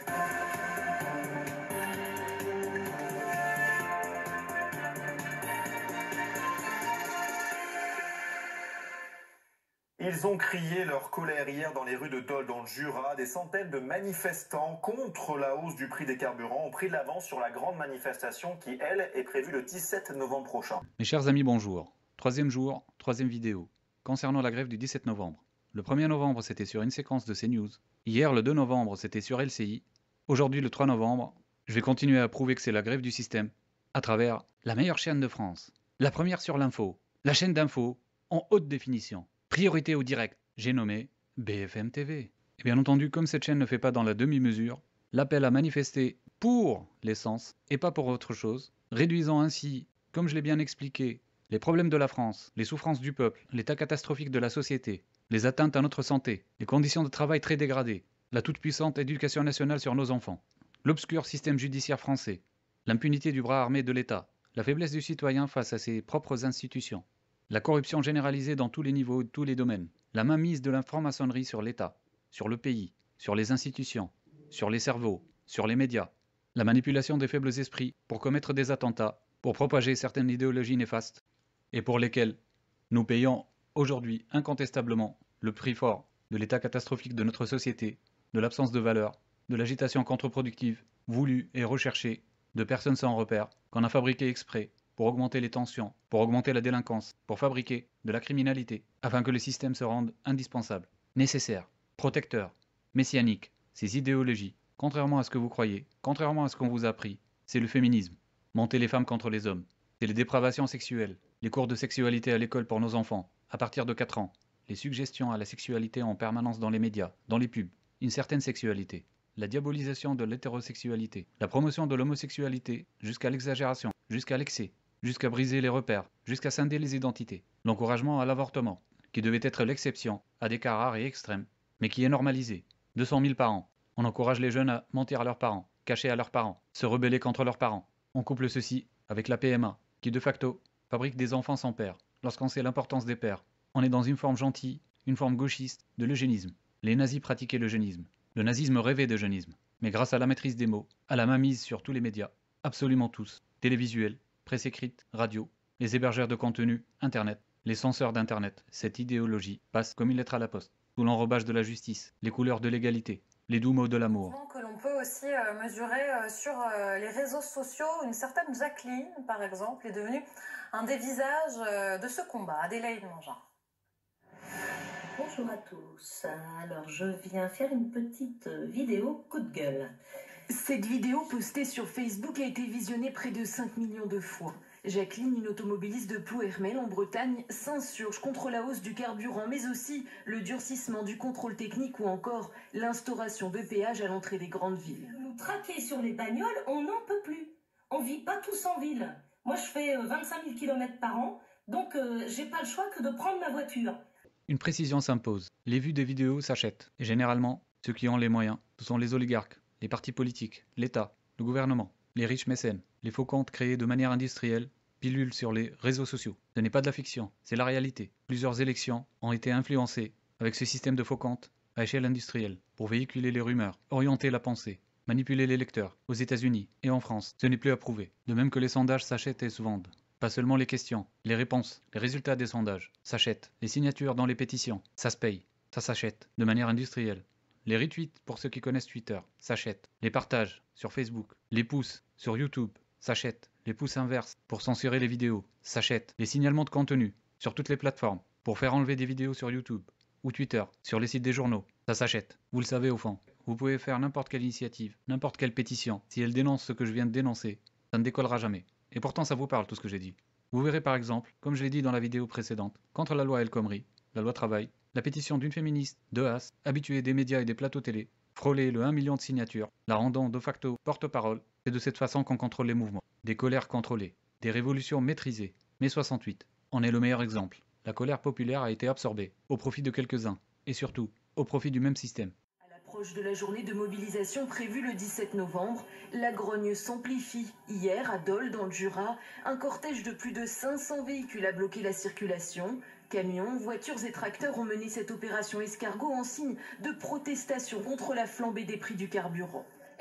Ils ont crié leur colère hier dans les rues de Dole, dans le Jura. Des centaines de manifestants contre la hausse du prix des carburants ont pris de l'avance sur la grande manifestation qui, elle, est prévue le 17 novembre prochain. Mes chers amis, bonjour. Troisième jour, troisième vidéo. Concernant la grève du 17 novembre. Le 1er novembre, c'était sur une séquence de CNews. Hier, le 2 novembre, c'était sur LCI. Aujourd'hui, le 3 novembre, je vais continuer à prouver que c'est la grève du système à travers la meilleure chaîne de France. La première sur l'info. La chaîne d'info en haute définition. Priorité au direct, j'ai nommé BFM TV. Et bien entendu, comme cette chaîne ne fait pas dans la demi-mesure, l'appel à manifester pour l'essence et pas pour autre chose, réduisant ainsi, comme je l'ai bien expliqué, les problèmes de la France, les souffrances du peuple, l'état catastrophique de la société, les atteintes à notre santé, les conditions de travail très dégradées, la toute-puissante éducation nationale sur nos enfants, l'obscur système judiciaire français, l'impunité du bras armé de l'État, la faiblesse du citoyen face à ses propres institutions, la corruption généralisée dans tous les niveaux et tous les domaines, la mainmise de la franc-maçonnerie sur l'État, sur le pays, sur les institutions, sur les cerveaux, sur les médias, la manipulation des faibles esprits pour commettre des attentats, pour propager certaines idéologies néfastes, et pour lesquelles nous payons aujourd'hui incontestablement le prix fort de l'état catastrophique de notre société, de l'absence de valeur, de l'agitation contre-productive, voulue et recherchée, de personnes sans repère, qu'on a fabriquées exprès, pour augmenter les tensions, pour augmenter la délinquance, pour fabriquer de la criminalité, afin que le système se rende indispensable, nécessaire, protecteur, messianique. Ces idéologies, contrairement à ce que vous croyez, contrairement à ce qu'on vous a appris, c'est le féminisme. Monter les femmes contre les hommes. C'est les dépravations sexuelles, les cours de sexualité à l'école pour nos enfants, à partir de 4 ans, les suggestions à la sexualité en permanence dans les médias, dans les pubs, une certaine sexualité, la diabolisation de l'hétérosexualité, la promotion de l'homosexualité jusqu'à l'exagération, jusqu'à l'excès, jusqu'à briser les repères, jusqu'à scinder les identités. L'encouragement à l'avortement, qui devait être l'exception, à des cas rares et extrêmes, mais qui est normalisé. 200 000 par an. On encourage les jeunes à mentir à leurs parents, cacher à leurs parents, se rebeller contre leurs parents. On couple ceci avec la PMA, qui de facto fabrique des enfants sans père. Lorsqu'on sait l'importance des pères, on est dans une forme gentille, une forme gauchiste de l'eugénisme. Les nazis pratiquaient l'eugénisme. Le nazisme rêvait d'eugénisme. Mais grâce à la maîtrise des mots, à la mainmise sur tous les médias, absolument tous, télévisuels, presse écrite, radio, les hébergeurs de contenu, Internet, les censeurs d'Internet, cette idéologie passe comme une lettre à la poste, sous l'enrobage de la justice, les couleurs de l'égalité, les doux mots de l'amour. Que l'on peut aussi mesurer sur les réseaux sociaux, une certaine Jacqueline, par exemple, est devenue un des visages de ce combat. Adélaïde Mangin. Bonjour à tous. Alors, je viens faire une petite vidéo coup de gueule. Cette vidéo postée sur Facebook a été visionnée près de 5 millions de fois. Jacqueline, une automobiliste de Plouhermel en Bretagne, s'insurge contre la hausse du carburant, mais aussi le durcissement du contrôle technique ou encore l'instauration de péages à l'entrée des grandes villes. Nous traquer sur les bagnoles, on n'en peut plus. On vit pas tous en ville. Moi, je fais 25 000 km par an, donc j'ai pas le choix que de prendre ma voiture. Une précision s'impose. Les vues des vidéos s'achètent. Et généralement, ceux qui ont les moyens, ce sont les oligarques, les partis politiques, l'État, le gouvernement, les riches mécènes, les faux comptes créés de manière industrielle, pilules sur les réseaux sociaux. Ce n'est pas de la fiction, c'est la réalité. Plusieurs élections ont été influencées avec ce système de faux comptes à échelle industrielle pour véhiculer les rumeurs, orienter la pensée, manipuler les lecteurs. Aux États-Unis et en France, ce n'est plus approuvé. De même que les sondages s'achètent et se vendent. Pas seulement les questions, les réponses, les résultats des sondages s'achètent. Les signatures dans les pétitions, ça se paye, ça s'achète de manière industrielle. Les retweets, pour ceux qui connaissent Twitter, s'achètent. Les partages sur Facebook, les pouces sur YouTube, s'achètent. Les pouces inverses pour censurer les vidéos, s'achètent. Les signalements de contenu sur toutes les plateformes pour faire enlever des vidéos sur YouTube ou Twitter, sur les sites des journaux, ça s'achète. Vous le savez au fond. Vous pouvez faire n'importe quelle initiative, n'importe quelle pétition. Si elle dénonce ce que je viens de dénoncer, ça ne décollera jamais. Et pourtant ça vous parle tout ce que j'ai dit. Vous verrez par exemple, comme je l'ai dit dans la vidéo précédente, contre la loi El Khomri, la loi travail, la pétition d'une féministe de Haas, habituée des médias et des plateaux télé, frôler le 1 million de signatures, la rendant de facto porte-parole. C'est de cette façon qu'on contrôle les mouvements. Des colères contrôlées, des révolutions maîtrisées. Mai 68 en est le meilleur exemple. La colère populaire a été absorbée, au profit de quelques-uns, et surtout, au profit du même système. À l'approche de la journée de mobilisation prévue le 17 novembre, la grogne s'amplifie. Hier, à Dole, dans le Jura, un cortège de plus de 500 véhicules a bloqué la circulation. Camions, voitures et tracteurs ont mené cette opération escargot en signe de protestation contre la flambée des prix du carburant.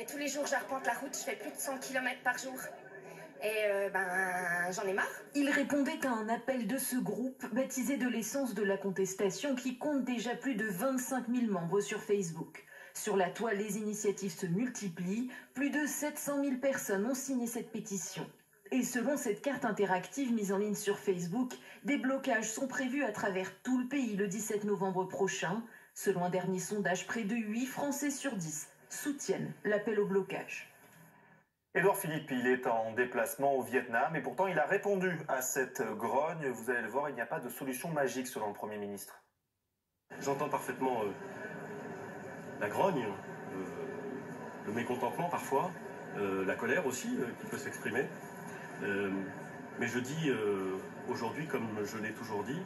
Et tous les jours, j'arpente la route, je fais plus de 100 km par jour. Et j'en ai marre. Il répondait à un appel de ce groupe, baptisé de l'essence de la contestation, qui compte déjà plus de 25 000 membres sur Facebook. Sur la toile, les initiatives se multiplient. Plus de 700 000 personnes ont signé cette pétition. Et selon cette carte interactive mise en ligne sur Facebook, des blocages sont prévus à travers tout le pays le 17 novembre prochain. Selon un dernier sondage, près de 8 Français sur 10 soutiennent l'appel au blocage. Édouard Philippe, il est en déplacement au Vietnam et pourtant il a répondu à cette grogne. Vous allez le voir, il n'y a pas de solution magique selon le Premier ministre. J'entends parfaitement la grogne, le mécontentement parfois, la colère aussi qui peut s'exprimer. Mais je dis aujourd'hui, comme je l'ai toujours dit,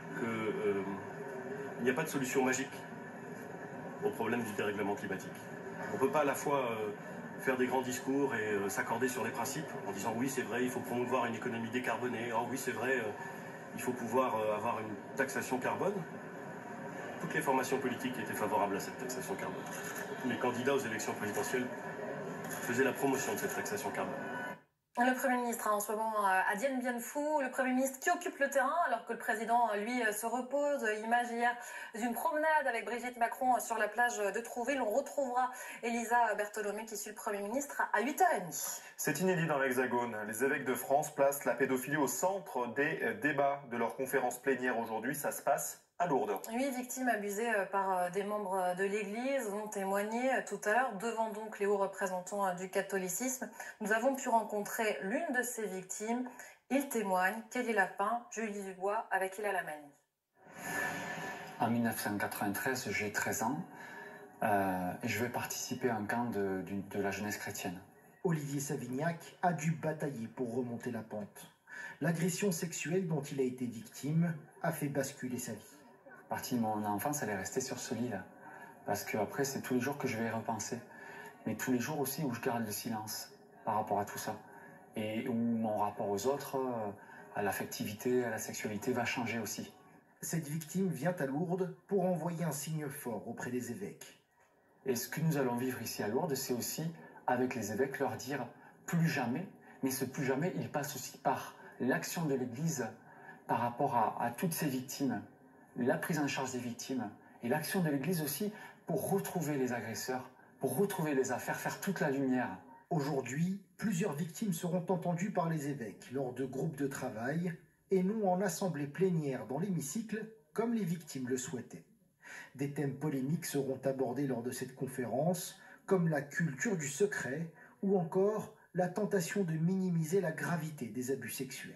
qu'il n'y a pas de solution magique au problème du dérèglement climatique. On ne peut pas à la fois faire des grands discours et s'accorder sur les principes en disant oui c'est vrai il faut promouvoir une économie décarbonée, oh oui c'est vrai il faut pouvoir avoir une taxation carbone. Toutes les formations politiques étaient favorables à cette taxation carbone. Les candidats aux élections présidentielles faisaient la promotion de cette taxation carbone. Le Premier ministre en ce moment à Dien Bien Phu, le Premier ministre qui occupe le terrain alors que le président lui se repose. Image hier d'une promenade avec Brigitte Macron sur la plage de Trouville. On retrouvera Elisa Bertolomé qui suit le Premier ministre à 8h30. C'est inédit dans l'Hexagone. Les évêques de France placent la pédophilie au centre des débats de leur conférence plénière aujourd'hui. Ça se passe à Lourdes. 8 victimes abusées par des membres de l'Église ont témoigné tout à l'heure devant donc les hauts représentants du catholicisme. Nous avons pu rencontrer l'une de ces victimes. Il témoigne, Kelly Lapin, Julie Dubois, avec Ila Lamani. En 1993, j'ai 13 ans et je vais participer à un camp de la jeunesse chrétienne. Olivier Savignac a dû batailler pour remonter la pente. L'agression sexuelle dont il a été victime a fait basculer sa vie. Partie de mon enfance, elle est restée sur ce lit-là. Parce qu'après, c'est tous les jours que je vais y repenser. Mais tous les jours aussi où je garde le silence par rapport à tout ça. Et où mon rapport aux autres, à l'affectivité, à la sexualité va changer aussi. Cette victime vient à Lourdes pour envoyer un signe fort auprès des évêques. Et ce que nous allons vivre ici à Lourdes, c'est aussi, avec les évêques, leur dire plus jamais. Mais ce plus jamais, il passe aussi par l'action de l'Église par rapport à toutes ces victimes. La prise en charge des victimes et l'action de l'Église aussi pour retrouver les agresseurs, pour retrouver les affaires, faire toute la lumière. Aujourd'hui, plusieurs victimes seront entendues par les évêques lors de groupes de travail et non en assemblée plénière dans l'hémicycle comme les victimes le souhaitaient. Des thèmes polémiques seront abordés lors de cette conférence comme la culture du secret ou encore la tentation de minimiser la gravité des abus sexuels.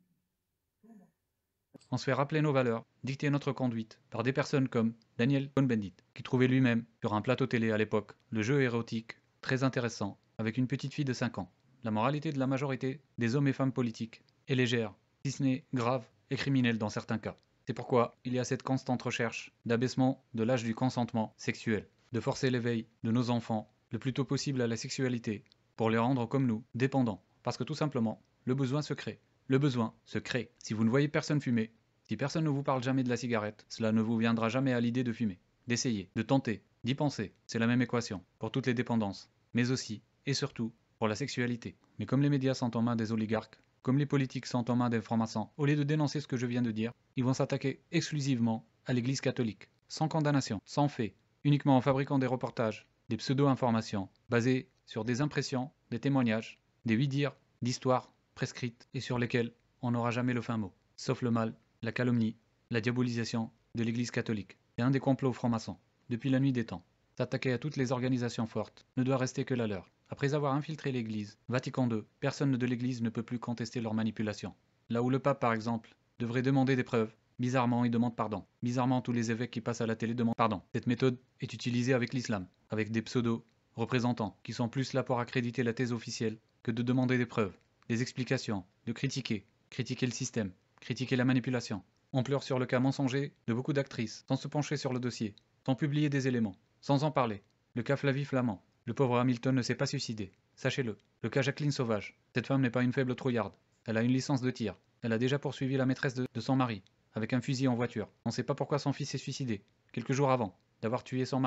On se fait rappeler nos valeurs, dicter notre conduite, par des personnes comme Daniel Cohn-Bendit, qui trouvait lui-même, sur un plateau télé à l'époque, le jeu érotique très intéressant, avec une petite fille de 5 ans. La moralité de la majorité des hommes et femmes politiques est légère, si ce n'est grave et criminelle dans certains cas. C'est pourquoi il y a cette constante recherche d'abaissement de l'âge du consentement sexuel, de forcer l'éveil de nos enfants le plus tôt possible à la sexualité, pour les rendre comme nous, dépendants, parce que tout simplement, le besoin se crée. Le besoin se crée. Si vous ne voyez personne fumer, si personne ne vous parle jamais de la cigarette, cela ne vous viendra jamais à l'idée de fumer, d'essayer, de tenter, d'y penser. C'est la même équation pour toutes les dépendances, mais aussi et surtout pour la sexualité. Mais comme les médias sont en main des oligarques, comme les politiques sont en main des francs-maçons, au lieu de dénoncer ce que je viens de dire, ils vont s'attaquer exclusivement à l'Église catholique, sans condamnation, sans fait, uniquement en fabriquant des reportages, des pseudo-informations, basées sur des impressions, des témoignages, des oui-dire, d'histoires prescrites et sur lesquelles on n'aura jamais le fin mot, sauf le mal, la calomnie, la diabolisation de l'Église catholique. C'est un des complots francs-maçons, depuis la nuit des temps. S'attaquer à toutes les organisations fortes ne doit rester que la leur. Après avoir infiltré l'Église, Vatican II, personne de l'Église ne peut plus contester leur manipulation. Là où le pape, par exemple, devrait demander des preuves, bizarrement il demande pardon. Bizarrement tous les évêques qui passent à la télé demandent pardon. Cette méthode est utilisée avec l'islam, avec des pseudo-représentants qui sont plus là pour accréditer la thèse officielle que de demander des preuves, des explications, de critiquer le système, critiquer la manipulation. On pleure sur le cas mensonger de beaucoup d'actrices, sans se pencher sur le dossier, sans publier des éléments, sans en parler. Le cas Flavie Flamand, le pauvre Hamilton ne s'est pas suicidé, sachez-le. Le cas Jacqueline Sauvage, cette femme n'est pas une faible trouillarde, elle a une licence de tir, elle a déjà poursuivi la maîtresse de son mari, avec un fusil en voiture. On ne sait pas pourquoi son fils s'est suicidé, quelques jours avant, d'avoir tué son mari.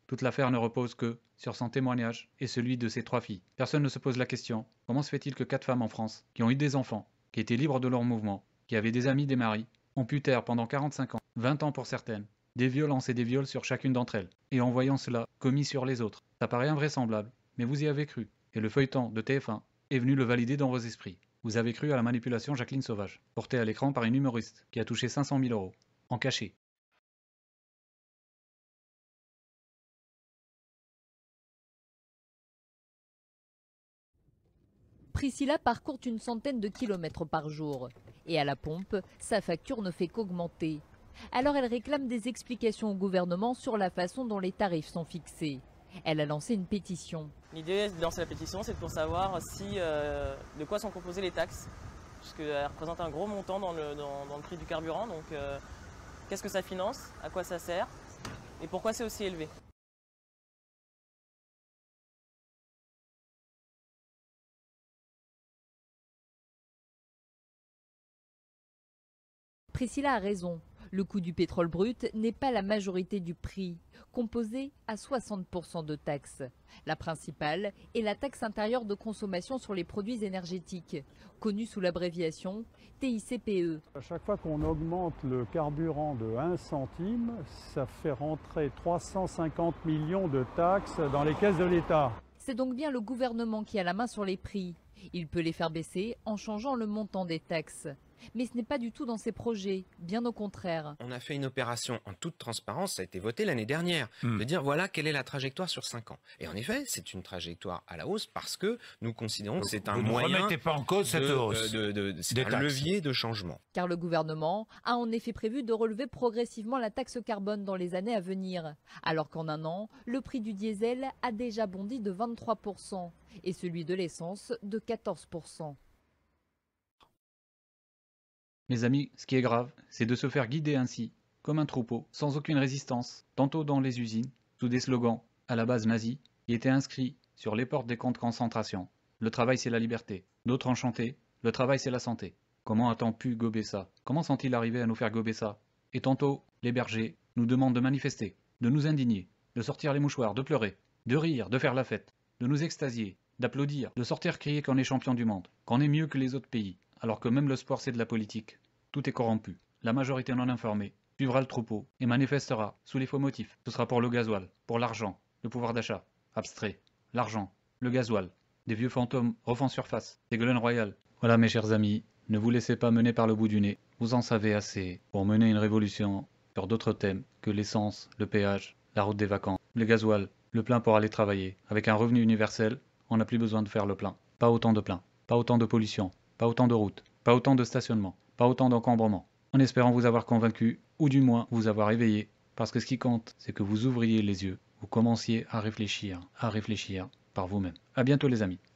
Toute l'affaire ne repose que sur son témoignage et celui de ses 3 filles. Personne ne se pose la question, comment se fait-il que 4 femmes en France, qui ont eu des enfants, qui étaient libres de leur mouvement, qui avaient des amis, des maris, ont pu taire pendant 45 ans, 20 ans pour certaines, des violences et des viols sur chacune d'entre elles, et en voyant cela commis sur les autres. Ça paraît invraisemblable, mais vous y avez cru, et le feuilleton de TF1 est venu le valider dans vos esprits. Vous avez cru à la manipulation Jacqueline Sauvage, portée à l'écran par une humoriste qui a touché 500 000 €, en cachet. Priscilla parcourt une centaine de kilomètres par jour. Et à la pompe, sa facture ne fait qu'augmenter. Alors elle réclame des explications au gouvernement sur la façon dont les tarifs sont fixés. Elle a lancé une pétition. L'idée de lancer la pétition, c'est pour savoir de quoi sont composées les taxes. Puisqu'elles représentent un gros montant dans le prix du carburant. Donc qu'est-ce que ça finance, à quoi ça sert et pourquoi c'est aussi élevé. Priscilla a raison. Le coût du pétrole brut n'est pas la majorité du prix, composé à 60% de taxes. La principale est la taxe intérieure de consommation sur les produits énergétiques, connue sous l'abréviation TICPE. À chaque fois qu'on augmente le carburant de 1 centime, ça fait rentrer 350 millions de taxes dans les caisses de l'État. C'est donc bien le gouvernement qui a la main sur les prix. Il peut les faire baisser en changeant le montant des taxes. Mais ce n'est pas du tout dans ses projets, bien au contraire. On a fait une opération en toute transparence, ça a été voté l'année dernière, de dire voilà quelle est la trajectoire sur 5 ans. Et en effet, c'est une trajectoire à la hausse parce que nous considérons que c'est un moyen... Vous ne remettez pas en cause cette hausse c'est un levier de changement. Car le gouvernement a en effet prévu de relever progressivement la taxe carbone dans les années à venir. Alors qu'en un an, le prix du diesel a déjà bondi de 23% et celui de l'essence de 14%. Mes amis, ce qui est grave, c'est de se faire guider ainsi, comme un troupeau, sans aucune résistance, tantôt dans les usines, sous des slogans, à la base nazis, qui étaient inscrits sur les portes des camps de concentration. Le travail c'est la liberté. D'autres enchantés, le travail c'est la santé. Comment a-t-on pu gober ça? Comment sont-ils arrivés à nous faire gober ça? Et tantôt, les bergers nous demandent de manifester, de nous indigner, de sortir les mouchoirs, de pleurer, de rire, de faire la fête, de nous extasier, d'applaudir, de sortir crier qu'on est champion du monde, qu'on est mieux que les autres pays. Alors que même le sport c'est de la politique. Tout est corrompu. La majorité non informée suivra le troupeau et manifestera sous les faux motifs. Ce sera pour le gasoil, pour l'argent, le pouvoir d'achat, abstrait, l'argent, le gasoil. Des vieux fantômes refont surface, Ségolène Royal. Voilà mes chers amis, ne vous laissez pas mener par le bout du nez. Vous en savez assez pour mener une révolution sur d'autres thèmes que l'essence, le péage, la route des vacances, le gasoil, le plein pour aller travailler. Avec un revenu universel, on n'a plus besoin de faire le plein. Pas autant de plein, pas autant de pollution. Pas autant de routes, pas autant de stationnement, pas autant d'encombrement. En espérant vous avoir convaincu, ou du moins vous avoir éveillé, parce que ce qui compte, c'est que vous ouvriez les yeux, vous commenciez à réfléchir par vous-même. À bientôt les amis.